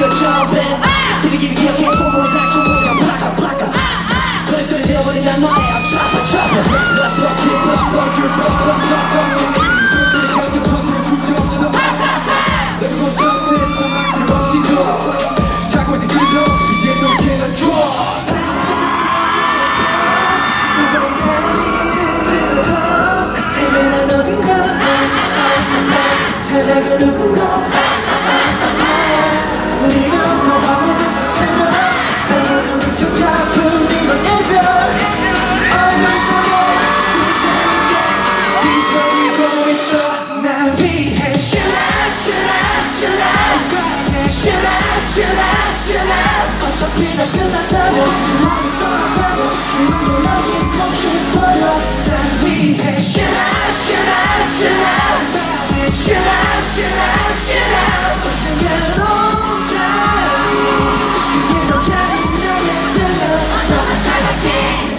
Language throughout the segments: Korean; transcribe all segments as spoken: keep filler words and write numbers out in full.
네가 처음에 들리기를 기억해 소문을 갈 소문이가 플라카 플라카 그래 그래 내어버린 난 너의 차파 차파 락럭 힙합 락유 락럭 사탕 너의 가격 컨트롤 주저없이 너 Never gonna stop this 너 필요 없이 너 자고 있는 그대로 이제 널 깨닫고 찾아 그 누군가 네가 너하고 있었으면 발목을 느껴 잡은 이런 이별 어둠 속에 그대에게 뒤척이고 있어 날 위해 Should I, should I, should I Should I, should I, should I 어차피 다 끝났다면 그만이 떠나다면 그만도 나긴 멈출 거야 날 위해 Should I, should I, should I Should I, should I, should I 언젠가 온다니 그게 더 잔인하게 들려 너가 차갑게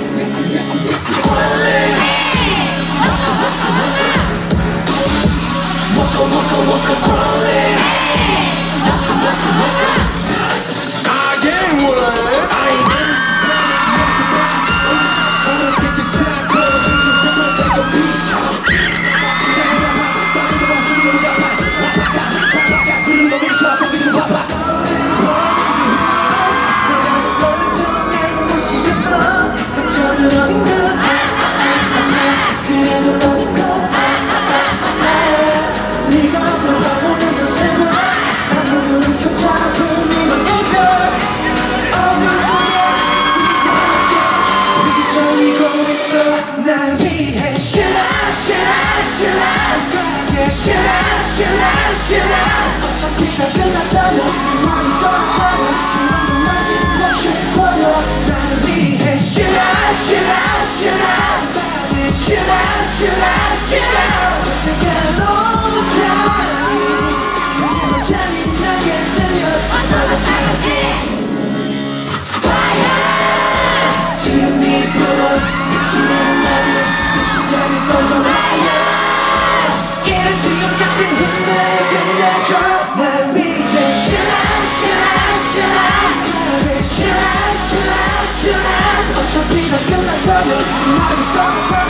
Waka waka waka crawling Waka waka waka I ain't what I am I ain't I'ma take your time, girl You can rip it like a piece 구름 너무 일으켜서 미치고 봐봐 내가 널 정한 곳이 없어 상처는 어딘가 그래도 너니까 네가 너하고 있어 세고 한번을 느껴 잡은 이런 이별 어둠 속에 그대에게 뒤척이고 있어 날 위해 Should I, should I, should I Should I, should I, should I 어차피 다 끝났다면 그만이 떠났다면 그만도 나긴 멈춰버려 날 위해 Should I, should I, should I Should I, should I, should I 언젠가 온다니 그게 더 잔인하게 들려 너가 차갑게 Fire 지금 네 불을 빛이 나는 나를 그 심장이 쏟아나요 이런 지금 같은 힘을 끝내줘 날 위해 Should I, should I, should I Should I, should I, should I 어차피 다 끝났다면 나를 떠나서